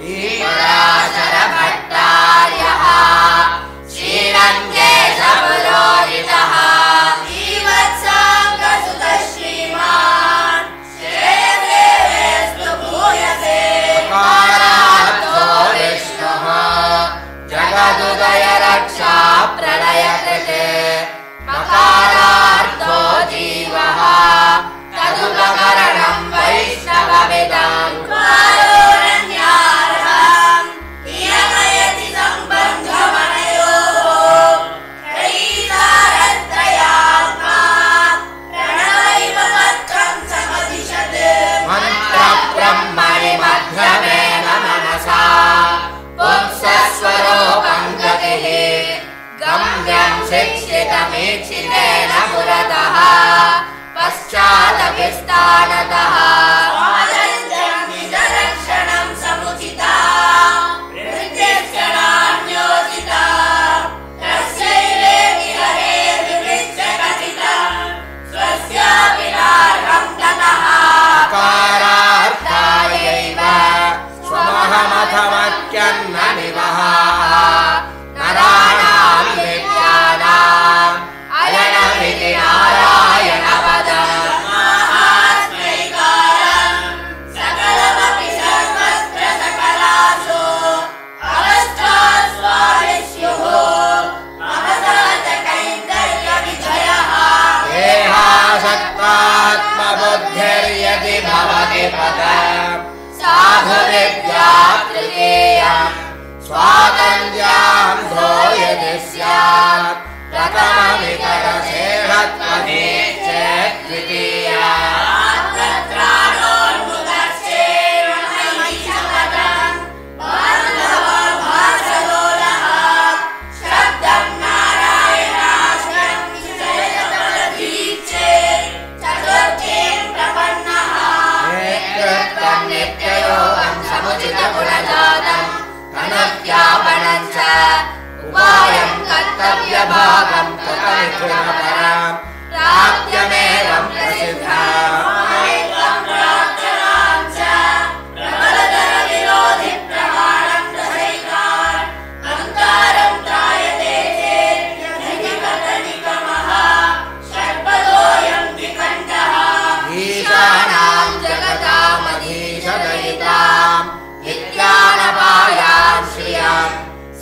श्रीपराशर भट्टार्यः श्रीरङ्गेशपुरोहितः श्रीवत्साङ्गसुतः श्रीमान् श्रेयसेवेस्तु भूयसे कारार्थो विष्णुः जगदुदय रक्षा प्रलयकृते मकारार्थो जीवः तदुपकरणं वैष्णवविदं कारुण्यार्हं नियमयति सम्बन्धमनयोः त्रयीतारत्रयात्मा प्रणवैव पत्रं समदिशत् मन्त्रब्रह्मणि मध्यमेन मनसा पुंसस्वरूपं गतिः गम्यं शिक्षितमीक्षितेन पुरतः पश्चादपि स्थानतः निजरक्षणं समुचिता वृद्धिक्षणान्योचिता तस्यैवेति हरेर्विवृच्छ कथितं स्वस्यापि नार्हं ततः कारार्थायैव स्वमहमथमत्यन्न निवहाः नराणां नित्यानाम् अयनमिति नारायणपदम् महास्मैकारम् सकलमपि सर्वत्र सकलासु अवस्थास्वादिष्युः महतः च कैङ्कर्यविजयः देहासक्तात्मबुद्धिर्यदि भवति पदम् साधुविद्या तृतीयम् स्वातन्त्र्यान्धो यदि स्यात् प्रथममितरसेहत्वने चेत् द्वितीया आत्मत्राणोन्मुखश्चेन्मयीशपदम् बान्धवो भासलोलः शब्दं नारायणाश्रं विषयतमदीक्षेत् चतुर्थीं प्रपन्नः नेतृत्वं नित्ययोगं समुचितगुणजातम् अनत्यापनं च उपायं कर्तव्यभागं ततमिथुनपरं प्राप्यमेवं प्रसिद्धम् प्रार्थनां च प्रबलतरविरोधिप्रमाणं रसैकान् अहङ्कारं त्रायते चेत्यधिकतनिकमः षड्पदोऽयं द्विखण्डः ईशानां जगतामधीशदयिताम् नित्यानपायां श्रियं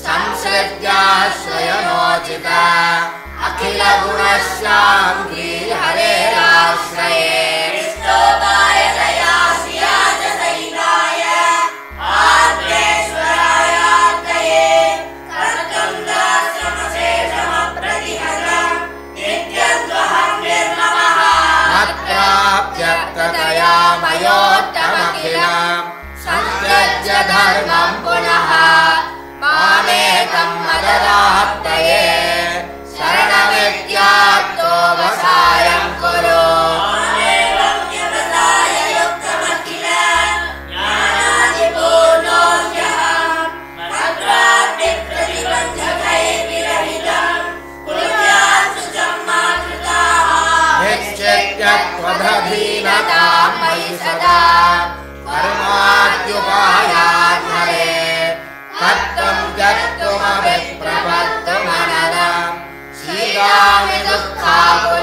संसृत्याश्रयमोचिता अखिलगुणश्याम्भी हरेराश्रये विष्णोपाय दया श्रिया च सहिताय आत्मेश्वरायार्तये कर्तुं दास्यमशेषमप्रतिहतं नित्यं त्वहं निर्ममः मत्प्राप्त्यर्थतया मयोत्तमखिलम् संत्यज्य धर्मं पुनः मामेकं मददाप्तये शरणमित्यार्तो वसायं कुरु मामेवं व्यवसाय युक्तमखिल ज्ञानादिपूर्णोऽह्यहं मत्प्राप्तिप्रतिबन्धकैर्विरहितं कुर्यात्सु मा कृताः निश्चित्य त्वदधीनतां मयि सदा कर्माद्युपायान्मरे तत्त्वं त्यक्तुमभिप्रपत्तुमनदं श्रीरामि दुःखाकुल